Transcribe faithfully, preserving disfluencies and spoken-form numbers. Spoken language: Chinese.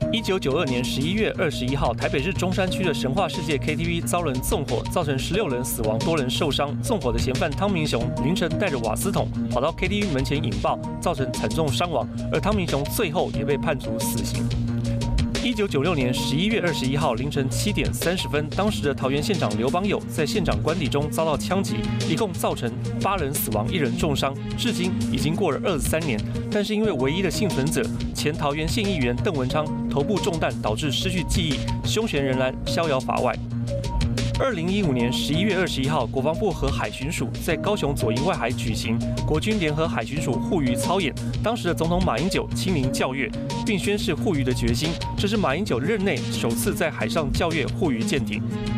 一九九二年十一月二十一号，台北市中山区的神话世界 K T V 遭人纵火，造成十六人死亡，多人受伤。纵火的嫌犯汤明雄凌晨带着瓦斯桶跑到 K T V 门前引爆，造成惨重伤亡，而汤明雄最后也被判处死刑。一九九六年十一月二十一号凌晨七点三十分，当时的桃园县长刘邦友在县长官邸中遭到枪击，一共造成八人死亡，一人重伤。至今已经过了二十三年，但是因为唯一的幸存者前桃园县议员邓文昌头部中弹，导致失去记忆，凶嫌仍然逍遥法外。二零一五年十一月二十一号，国防部和海巡署在高雄左营外海举行国军联合海巡署护渔操演。当时的总统马英九亲临校阅，并宣示护渔的决心。这是马英九任内首次在海上校阅护渔舰艇。